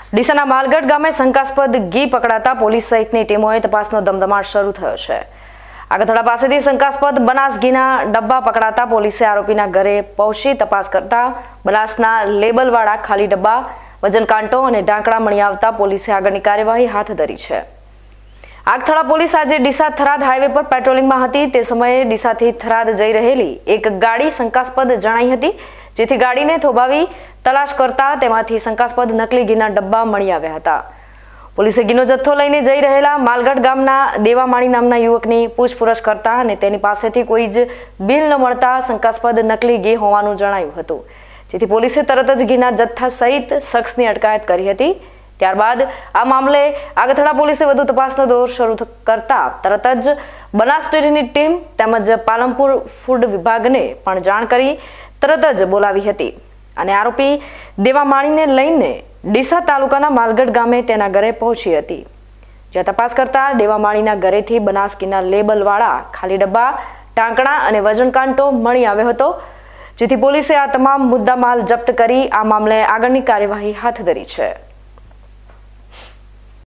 ડીસાના માલગઢ ગામે શંકાસ્પદ ઘી પકડાતા પોલીસ સહિતની ટીમોએ તપાસનો ધમધમાટ શરૂ થયો છે। આગથડા પાસેથી શંકાસ્પદ બનાસ ઘીના ડબ્બા પકડાતા પોલીસે આરોપીના ઘરે પહોંચી તપાસ કરતા બનાસના લેબલવાળા ખાલી ડબ્બા, વજન કાંટો અને ઢાંકણા મળી આવતા પોલીસે આગળની કાર્યવાહી હાથ ધરી છે। આગથડા પોલીસ આજે ડીસા થરાદ હાઈવે પર પેટ્રોલિંગમાં હતી। તે સમયે ડીસાથી થરાદ જઈ રહેલી એક ગાડી શંકાસ્પદ જણાઈ હતી, જેથી ગાડીને થોભાવી તલાશ કરતા તેમાંથી શંકાસ્પદ નકલી ઘીના ડબ્બા મળી આવ્યા હતા। પોલીસે ઘીનો જથ્થો લઈને જઈ રહેલા માલગઢ ગામના દેવામાણી નામના યુવકની પૂછપરછ કરતા અને તેની પાસેથી કોઈ જ બિલ ન મળતા શંકાસ્પદ નકલી ઘી હોવાનું જણાયું હતું, જેથી પોલીસે તરત જ ઘીના જથ્થા સહિત શખ્સની અટકાયત કરી હતી। ત્યારબાદ આ મામલે આગથડા પોલીસે વધુ તપાસનો દોર શરૂ કરતા તરત જ બનાસ ડેરીની ટીમ તેમજ પાલનપુર ફૂડ વિભાગને પણ જાણ કરી તરત જ બોલાવી હતી અને આરોપી દેવામાણીને લઈને ડીસા તાલુકાના માલગઢ ગામે તેના ઘરે પહોંચી હતી, જ્યાં તપાસ કરતા દેવામાણીના ઘરેથી બનાસ ઘીના લેબલવાળા ખાલી ડબ્બા, ટાંકણા અને વજન કાંટો મળી આવ્યો હતો, જેથી પોલીસે આ તમામ મુદ્દામાલ જપ્ત કરી આ મામલે આગળની કાર્યવાહી હાથ ધરી છે।